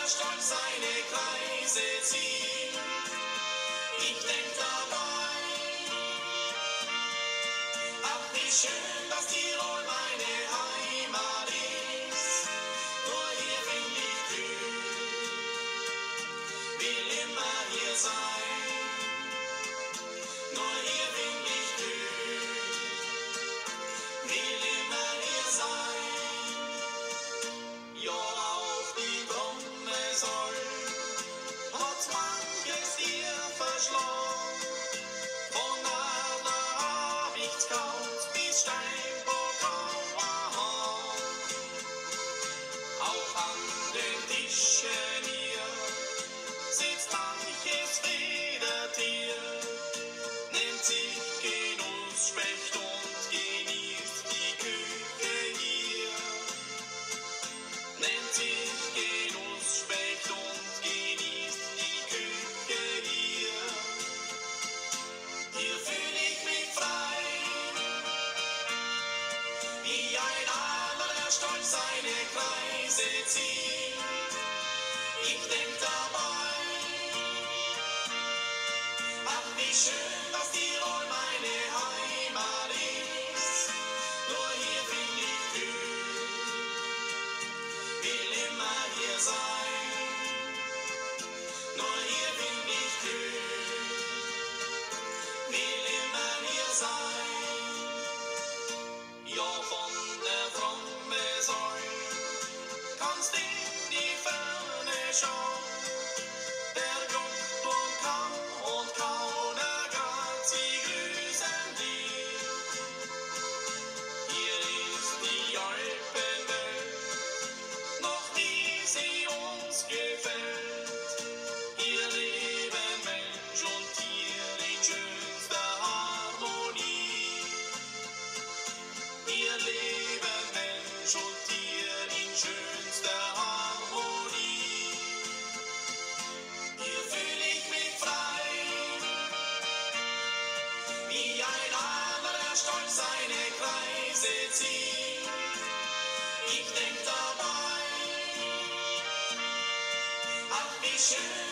stolz seine Kreise zieht. Ich denk dabei, ach wie schön, dass Tirol meine Heimat ist. Nur hier find ich Glück, will immer hier sein. Nur hier find ich Glück, will immer hier sein. Ja, auf die Trommel soll, hat's manches dir verschlagen. Von Adler Habichtskauz bis Steinbock Auerhahn. Auch an den Tischen hier sitzt manches Federtier, nimmt sich Genussspecht und genießt die Küche hier. Nennt sich Genussspecht und genießt die Küche hier. Hier fühl ich mich frei, wie ein Adler, der stolz seine Kreise zieht. Ich denk dabei, ach wie schön, dass Tirol meine Heimat ist. Nur hier find ich Glück, will immer hier sein. Nur hier find ich Glück, will immer hier sein. Ja, von der Trommel soll kannst in die Ferne schauen. Der guckt und kann und keiner grad, sie grüßen dich. Hier ist die Alpenwelt, noch wie sie uns gefällt. Hier leben Mensch und Tier in schönster Harmonie. Hier leben Mensch und Tier in schönster Harmonie. Hier fühl ich mich frei, wie ein Adler, der stolz seine Kreise zieht. Ich denk dabei, ach wie schön,